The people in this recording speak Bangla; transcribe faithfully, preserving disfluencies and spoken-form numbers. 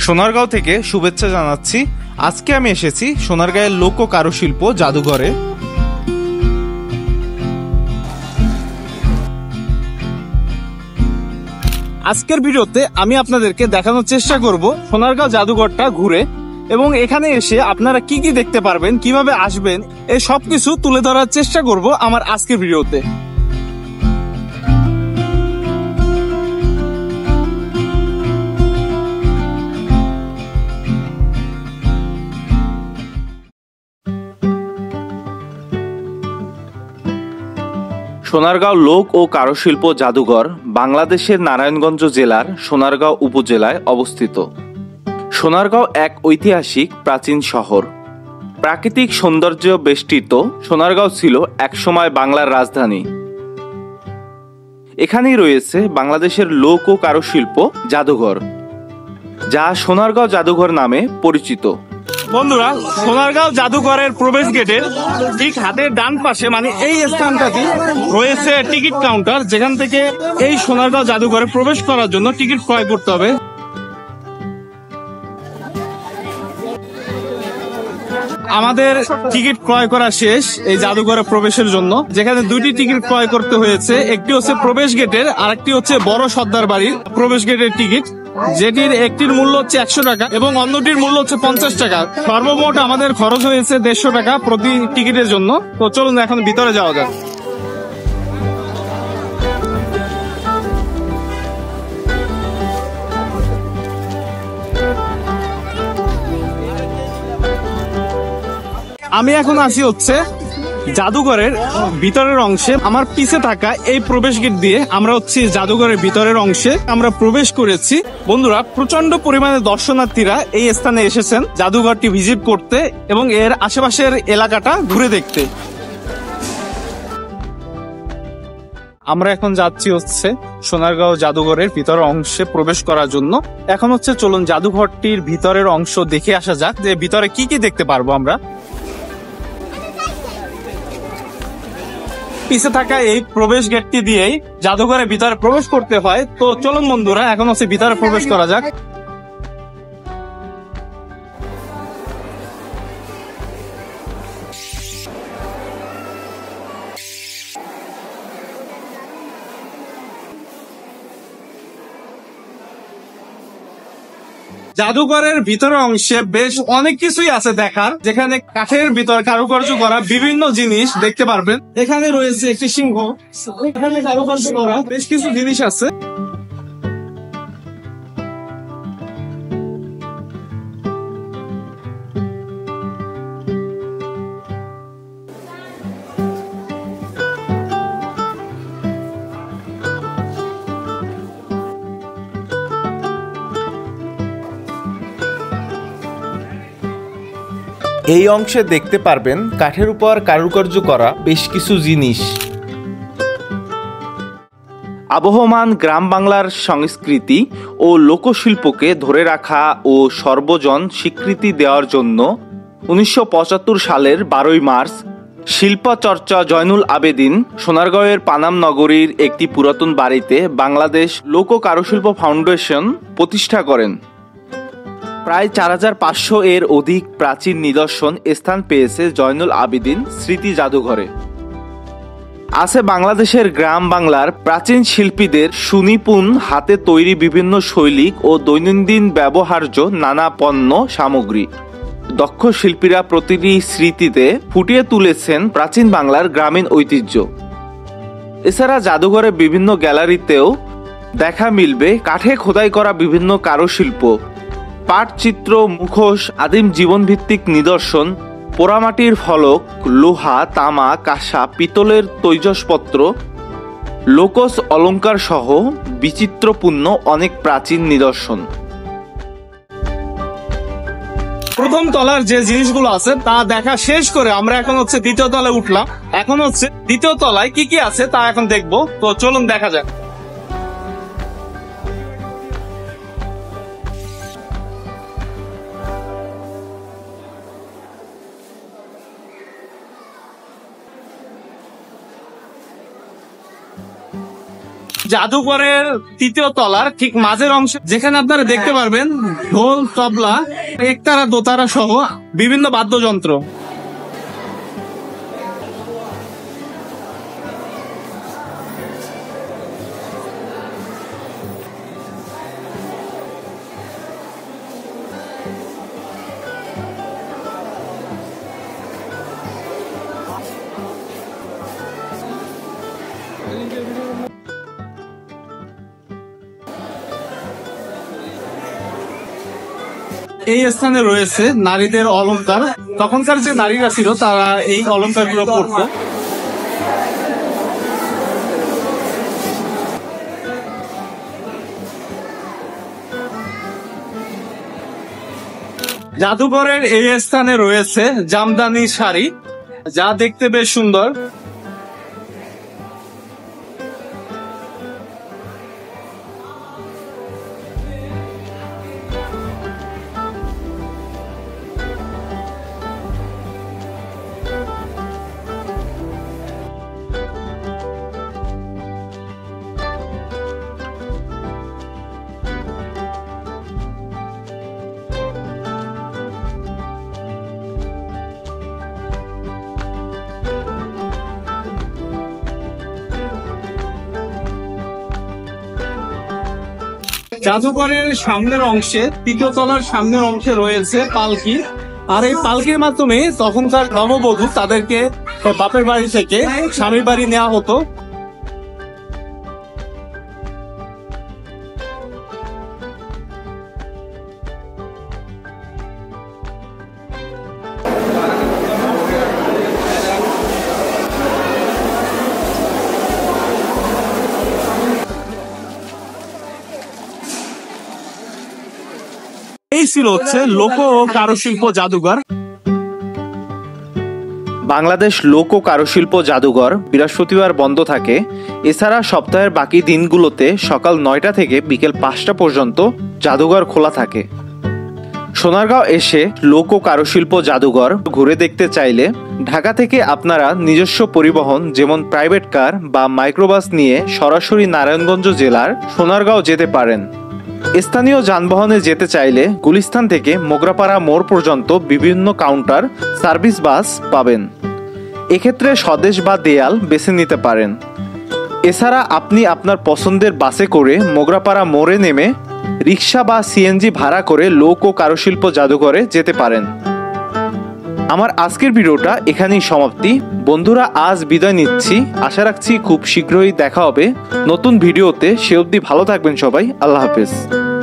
সোনারগাঁও থেকে শুভেচ্ছা জানাচ্ছি। আজকে আমি এসেছি সোনারগাঁয়ের লোক কারুশিল্প জাদুঘরে। আজকের ভিডিওতে আমি আপনাদেরকে দেখানোর চেষ্টা করব সোনারগাঁও জাদুঘরটা ঘুরে, এবং এখানে এসে আপনারা কি কি দেখতে পারবেন, কিভাবে আসবেন, এই সবকিছু তুলে ধরার চেষ্টা করব আমার আজকের ভিডিওতে। সোনারগাঁও লোক ও কারুশিল্প জাদুঘর বাংলাদেশের নারায়ণগঞ্জ জেলার সোনারগাঁও উপজেলায় অবস্থিত। সোনারগাঁও এক ঐতিহাসিক প্রাচীন শহর। প্রাকৃতিক সৌন্দর্য বেষ্টিত সোনারগাঁও ছিল একসময় বাংলার রাজধানী। এখানেই রয়েছে বাংলাদেশের লোক ও কারুশিল্প জাদুঘর, যা সোনারগাঁও জাদুঘর নামে পরিচিত। বন্ধুরা, সোনারগাঁও জাদুঘরের প্রবেশ গেটের ঠিক হাতের ডান পাশে, মানে এই স্থানটাতে রয়েছে টিকিট কাউন্টার, যেখান থেকে এই সোনারগাঁও জাদুঘরে প্রবেশ করার জন্য টিকিট ক্রয় করতে হবে। আমাদের টিকিট ক্রয় করা শেষ এই জাদুঘরে প্রবেশের জন্য, যেখানে দুইটি টিকিট ক্রয় করতে হয়েছে। একটি হচ্ছে প্রবেশ গেটের, আর একটি হচ্ছে বড় সর্দার বাড়ির প্রবেশ গেটের টিকিট, যেটির একটির মূল্য হচ্ছে একশো টাকা এবং অন্যটির মূল্য হচ্ছে পঞ্চাশ টাকা। সর্বমোট আমাদের খরচ হয়েছে দেড়শো টাকা প্রতি টিকিটের জন্য। তো চলুন এখন ভিতরে যাওয়া যাক। আমি এখন আসি হচ্ছে জাদুঘরের ভিতরের অংশে। আমার পিছে থাকা এই প্রবেশ গেট দিয়ে আমরা হচ্ছে জাদুঘরের ভিতরের অংশে আমরা প্রবেশ করেছি। বন্ধুরা, প্রচন্ড পরিমাণে দর্শনার্থীরা এই স্থানে এসেছেন জাদুঘরটি ভিজিট করতে এবং এর আশেপাশের এলাকাটা ঘুরে দেখতে। আমরা এখন যাচ্ছি হচ্ছে সোনারগাঁও জাদুঘরের ভিতরের অংশে প্রবেশ করার জন্য। এখন হচ্ছে চলুন জাদুঘরটির ভিতরের অংশ দেখে আসা যাক, যে ভিতরে কি কি দেখতে পারবো আমরা। পিছে থাকা এই প্রবেশ গেটটি দিয়েই জাদুঘরের ভিতরে প্রবেশ করতে হয়। তো চলুন বন্ধুরা, এখন হচ্ছে ভিতরে প্রবেশ করা যাক। জাদুঘরের ভিতরের অংশে বেশ অনেক কিছুই আছে দেখার, যেখানে কাঠের ভিতর কারুকার্য করা বিভিন্ন জিনিস দেখতে পারবেন। এখানে রয়েছে একটি সিংহ, এখানে কারুকার্য করা বেশ কিছু জিনিস আছে। এই অংশে দেখতে পারবেন কাঠের উপর কারুকার্য করা বেশ কিছু জিনিস। আবহমান গ্রাম বাংলার সংস্কৃতি ও লোকশিল্পকে ধরে রাখা ও সর্বজন স্বীকৃতি দেওয়ার জন্য উনিশশো পঁচাত্তর সালের বারোই মার্চ শিল্পচর্চা জয়নুল আবেদিন সোনারগাঁওয়ের পানাম নগরীর একটি পুরাতন বাড়িতে বাংলাদেশ লোক কারুশিল্প ফাউন্ডেশন প্রতিষ্ঠা করেন। প্রায় চার হাজার পাঁচশো এর অধিক প্রাচীন নিদর্শন স্থান পেয়েছে জয়নুল আবেদিন স্মৃতি জাদুঘরে। আছে বাংলাদেশের গ্রাম বাংলার প্রাচীন শিল্পীদের সুনিপুণ হাতে তৈরি বিভিন্ন শৈলিক ও দৈনন্দিন ব্যবহার্য নানা পণ্য সামগ্রী। দক্ষ শিল্পীরা প্রতিটি স্মৃতিতে ফুটিয়ে তুলেছেন প্রাচীন বাংলার গ্রামীণ ঐতিহ্য। এছাড়া জাদুঘরের বিভিন্ন গ্যালারিতেও দেখা মিলবে কাঠে খোদাই করা বিভিন্ন কারুশিল্প, পাটচিত্র, মুখোশ, আদিম জীবনভিত্তিক নিদর্শন, পোড়ামাটির ফলক, লোহা, তামা, কাঁসা, পিতলের তৈজসপত্র, লোকজ অলঙ্কার সহ বিচিত্রপূর্ণ অনেক প্রাচীন নিদর্শন। প্রথম তলার যে জিনিসগুলো আছে তা দেখা শেষ করে আমরা এখন হচ্ছে দ্বিতীয় তলায় উঠলাম। এখন হচ্ছে দ্বিতীয় তলায় কি কি আছে তা এখন দেখবো। তো চলুন দেখা যাক। জাদুঘরের তৃতীয় তলার ঠিক মাঝের অংশ, যেখানে আপনারা দেখতে পারবেন ঢোল, তবলা, একতারা, দোতারা সহ বিভিন্ন বাদ্যযন্ত্র। এই স্থানে রয়েছে নারীদের অলংকার। তখনকার যে নারীরা ছিল তারা এই অলংকার গুলো পরত। জাদুঘরের এই স্থানে রয়েছে জামদানি শাড়ি, যা দেখতে বেশ সুন্দর। জাদুঘরের সামনের অংশে, তৃতীয় তলার সামনের অংশে রয়েছে পালকি। আর এই পালকির মাধ্যমে তখনকার নববধূ তাদেরকে বাপের বাড়ি থেকে স্বামীর বাড়ি নেওয়া হতো। এই ছিল হচ্ছে লোক ও কারুশিল্প জাদুঘর। বাংলাদেশ লোক ও কারুশিল্প জাদুঘর বৃহস্পতিবার বন্ধ থাকে। এছাড়া সপ্তাহের বাকি দিনগুলোতে সকাল নয়টা থেকে বিকেল পাঁচটা পর্যন্ত জাদুঘর খোলা থাকে। সোনারগাঁও এসে লোক ও কারুশিল্প জাদুঘর ঘুরে দেখতে চাইলে ঢাকা থেকে আপনারা নিজস্ব পরিবহন যেমন প্রাইভেট কার বা মাইক্রোবাস নিয়ে সরাসরি নারায়ণগঞ্জ জেলার সোনারগাঁও যেতে পারেন। স্থানীয় যানবাহনে যেতে চাইলে গুলিস্তান থেকে মোগরাপাড়া মোড় পর্যন্ত বিভিন্ন কাউন্টার সার্ভিস বাস পাবেন। এক্ষেত্রে স্বদেশ বা দেয়াল বেছে নিতে পারেন। এছাড়া আপনি আপনার পছন্দের বাসে করে মোগরাপাড়া মোড়ে নেমে রিক্সা বা সিএনজি ভাড়া করে লোক ও কারুশিল্প জাদুঘরে যেতে পারেন। আমার আজকের ভিডিওটা এখানেই সমাপ্তি। বন্ধুরা, আজ বিদায় নিচ্ছি। আশা রাখছি খুব শীঘ্রই দেখা হবে নতুন ভিডিওতে। সে অবধি ভালো থাকবেন সবাই। আল্লাহ হাফেজ।